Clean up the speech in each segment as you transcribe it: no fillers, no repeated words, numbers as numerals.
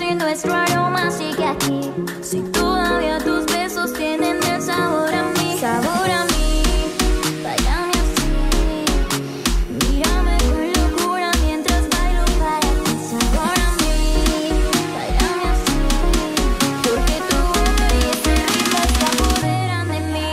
y nuestro aroma sigue aquí. Si todavía tus besos tienen el sabor a mí, sabor a mí. Báilame así, mírame con locura mientras bailo para ti. Sabor a mí, báilame así, porque tu boca y ese ritmo se apoderan de mí.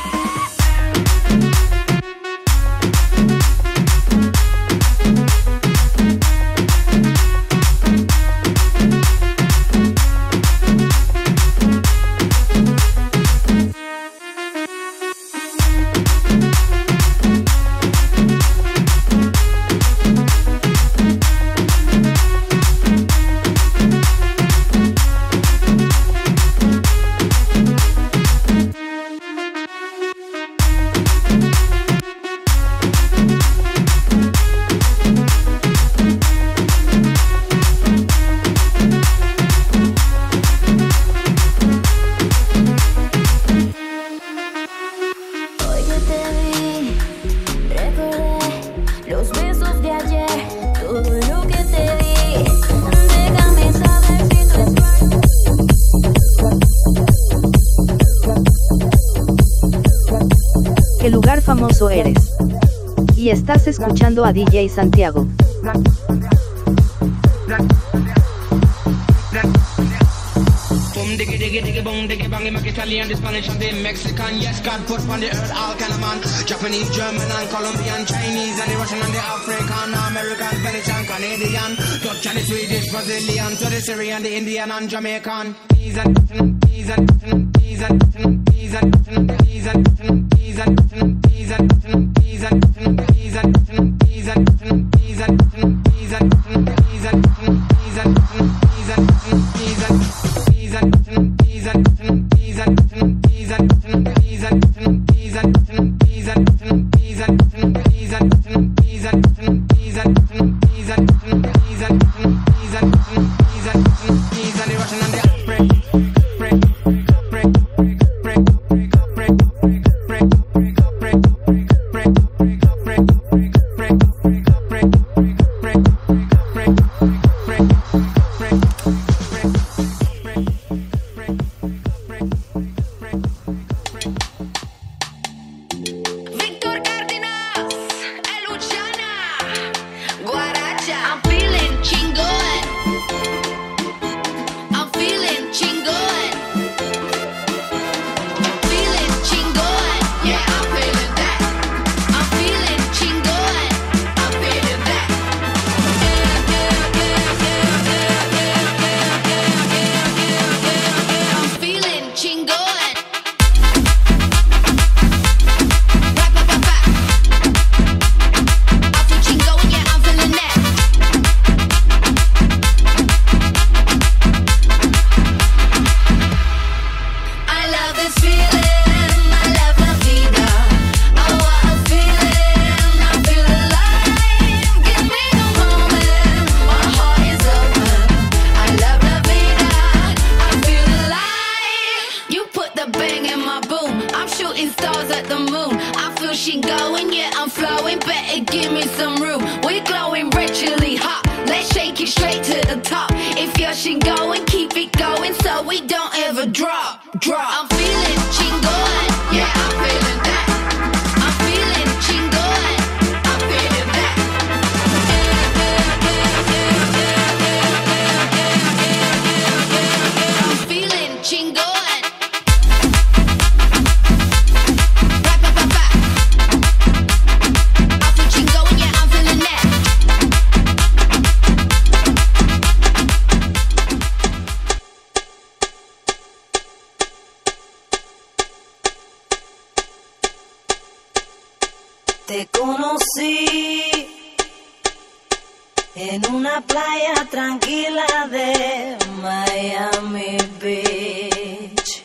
¿Qué lugar famoso eres? Y estás escuchando a DJ Santiago. Boom diggy diggy diggy boom diggy bang, make Italian, the Spanish and the Mexican. Yes, God put on the earth all kind of man. Japanese, German and Colombian, Chinese and the Russian and the African, American, Spanish and Canadian, Dutch and the Swedish, Brazilian, to the Syrian, the Indian and Jamaican. Peas and peas and peas and peas and peas and peas and peas and peas and peas and peas and peas and peas and peas and Te conocí en una playa tranquila de Miami Beach.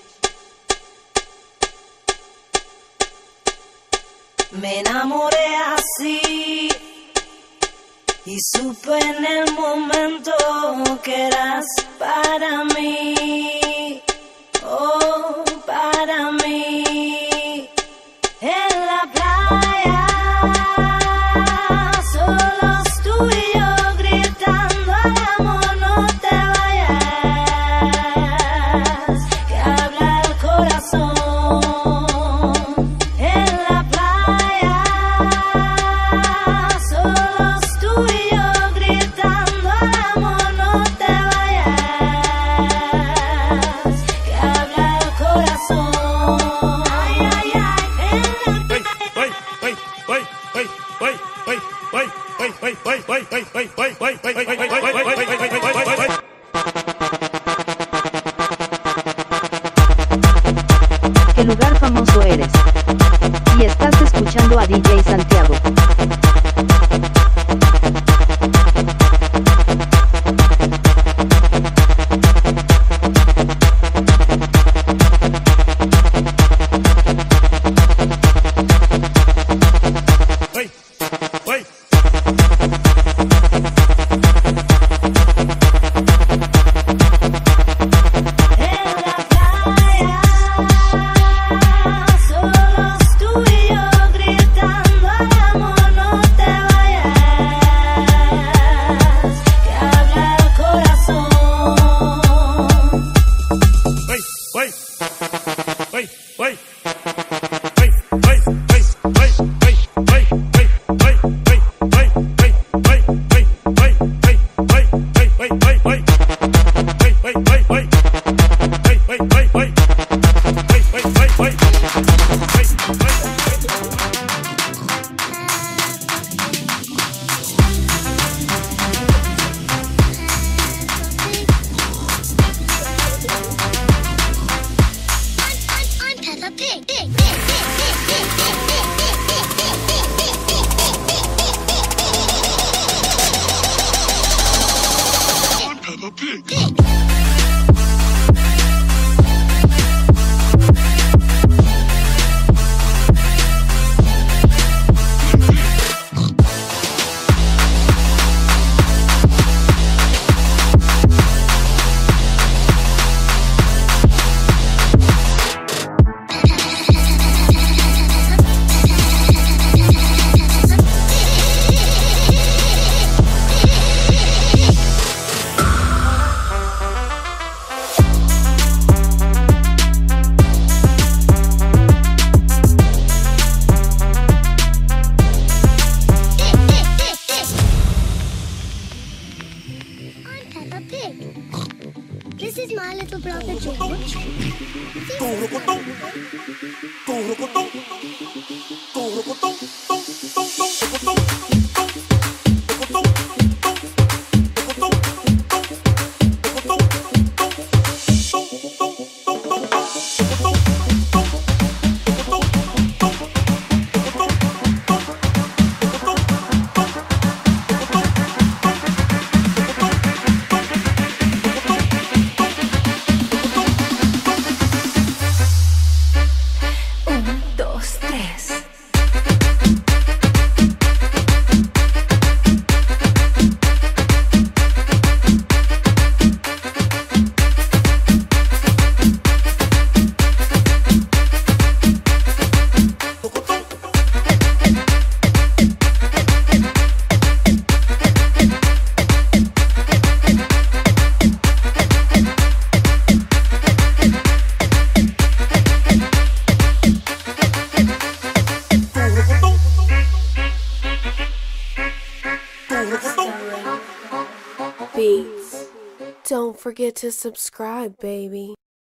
Me enamoré así y supe en el momento que eras para mí, oh, para mí. En la playa, solos tú y yo gritando al amor, no te vayas. the pig. This is my little brother George. Beats. Don't forget to subscribe, baby.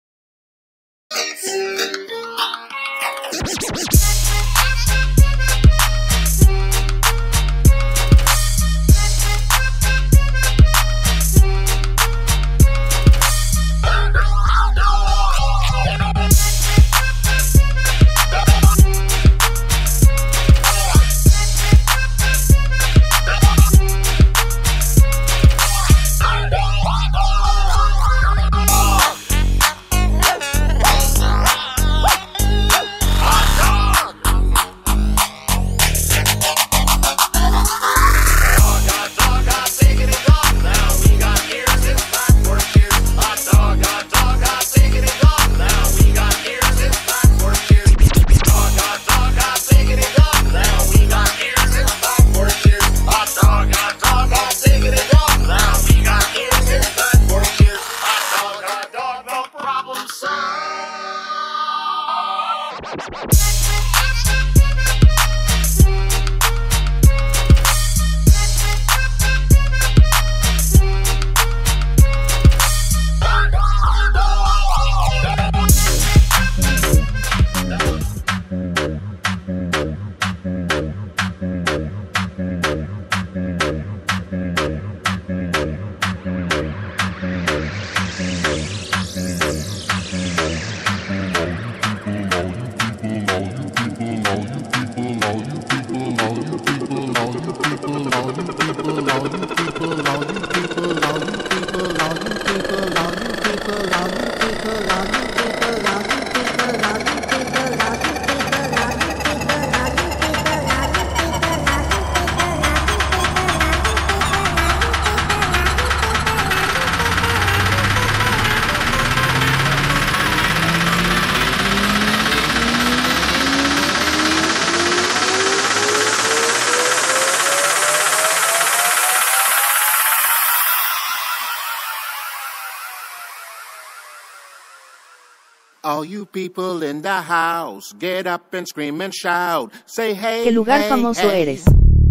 All you people in the house, get up and scream and shout. Say hey, ¿Qué lugar hey, famoso hey. eres?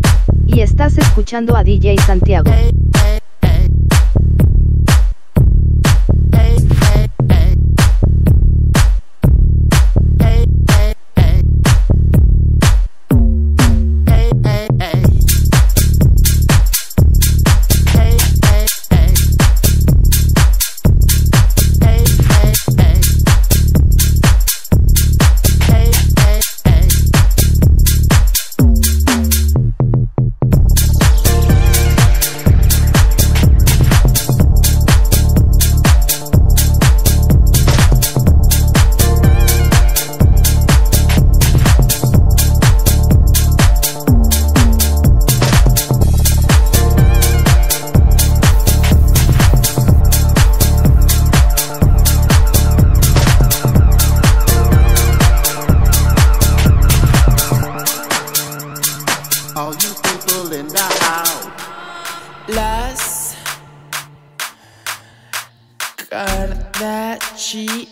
Y estás escuchando a DJ Santiago. Hey, hey, hey. Hey, hey, hey. Hey, hey, hey. Hey, hey, hey. Hey, hey, hey. Hey, hey, hey. Hey, hey, hey. Kardashians.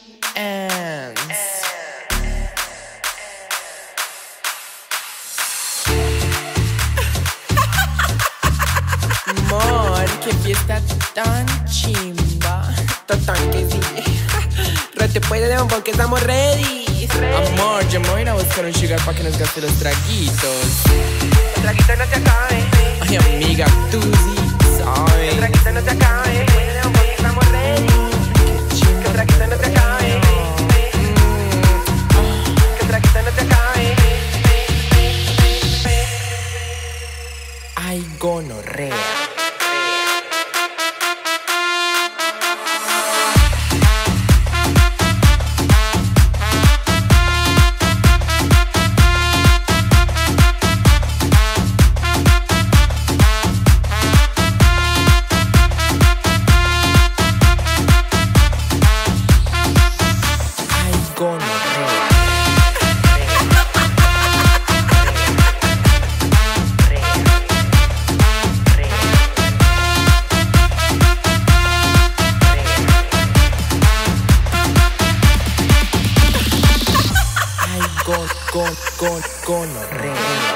Amor, qué fiesta tan chimba. Total que sí. Rete puede porque estamos ready. Amor, yo me voy a ir a buscar un sugar pa' que nos gaste los traguitos. El traguito no te acabe. Ay, amiga, tú sí sabes. El traguito no te acabe. Porque estamos ready. Que el traguito no te acabe. Que el traguito no te acabe. Ay, gonorrea. Gonorrea.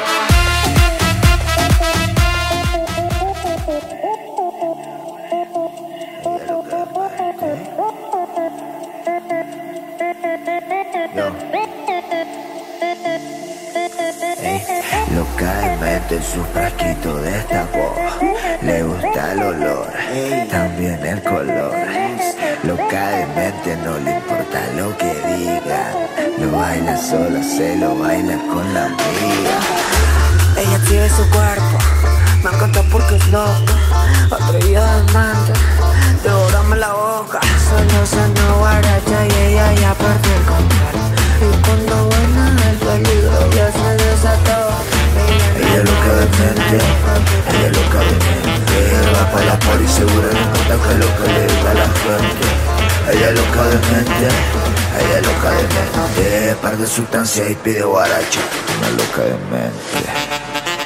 Localmente su frasquito destapó. Le gusta el olor, también el color. Localmente no le importa lo que digan. Lo baila sola, se lo baila con la amiga. Ella tiene su cuerpo, me encanta porque es loca. Atrevida de mente, devórame la boca. Solo suena guaracha y ella ya perdió el control. Y cuando baila el peligro ya se desató. Ella es loca de mente, ella es loca de mente. Va pa' la poli segura, no importa que lo que le diga a la gente. Ella es loca de mente, ella es loca de mente. Par de sustancias y pide guaracha. Una loca de mente.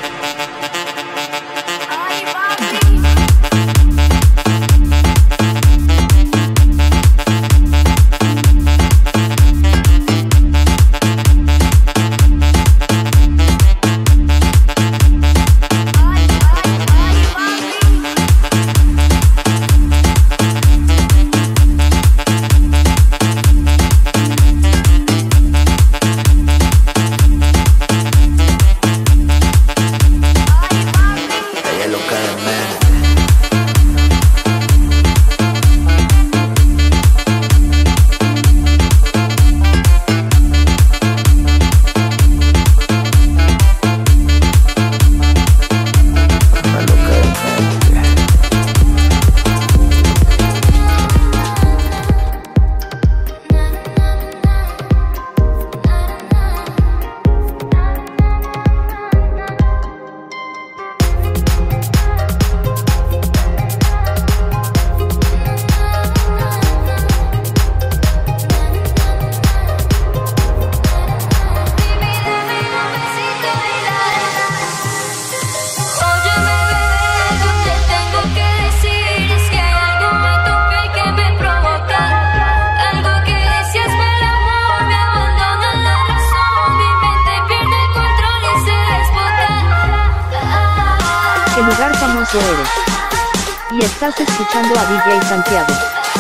¿Qué lugar famoso eres? Y estás escuchando a DJ Santiago.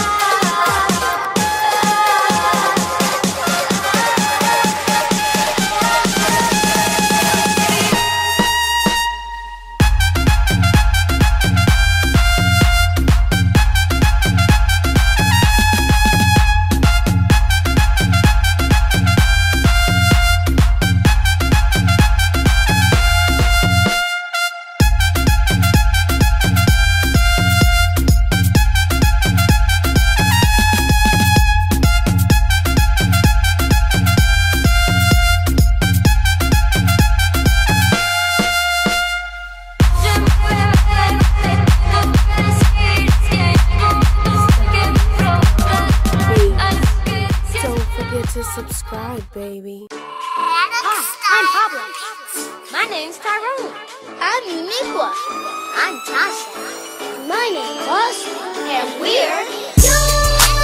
Subscribe, baby. Hi, I'm Pablo. My name's Tyrone. I'm Uniqua. I'm Tasha. My name's Austin. And we're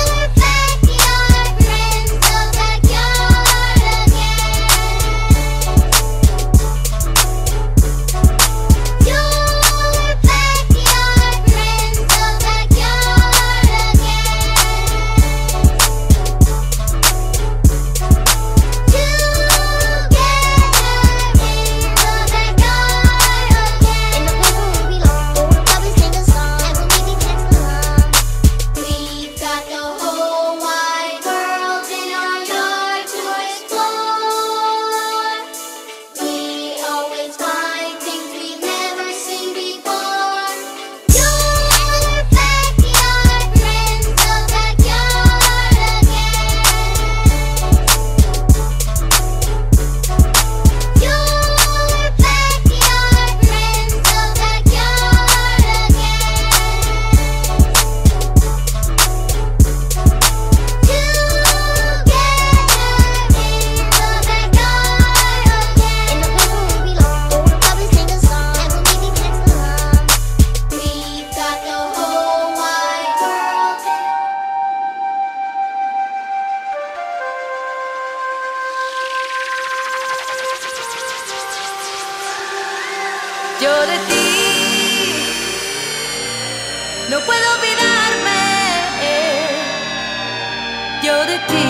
Yo de ti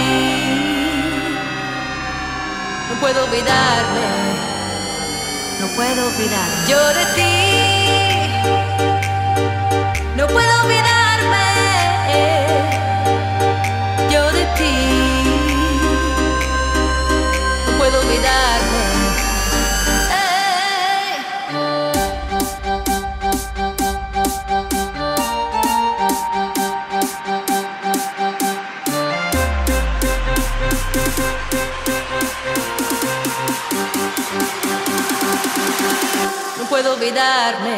no puedo olvidarme, no puedo olvidar. Yo de ti no puedo olvidarme. Yo de ti no puedo olvidarme. No puedo olvidarme.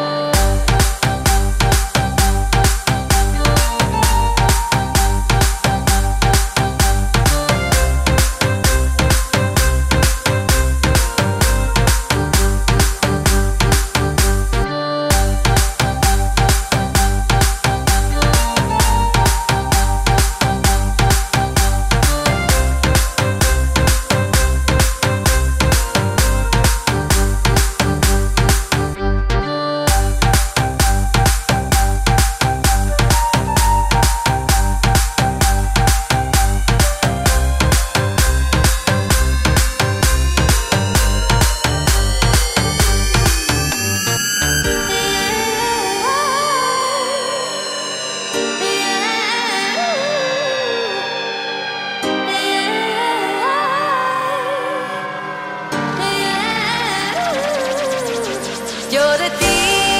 Yo de ti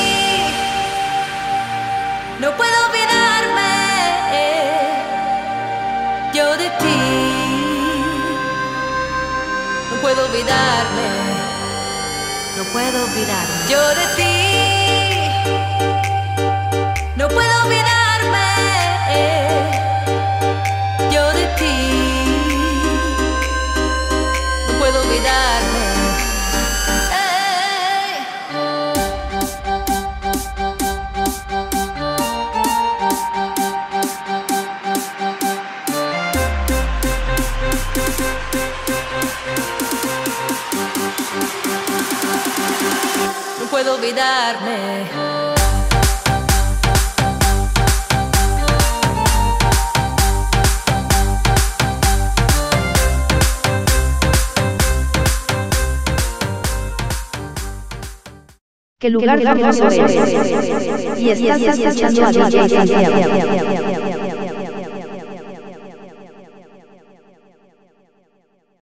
no puedo olvidarme. Yo de ti no puedo olvidarme. No puedo olvidarme. Yo de ti no puedo olvidarme. Yo de ti no puedo olvidarme. No puedo olvidarme. ¿Qué lugar famoso eres? Y estás escuchando a DJ Santiago.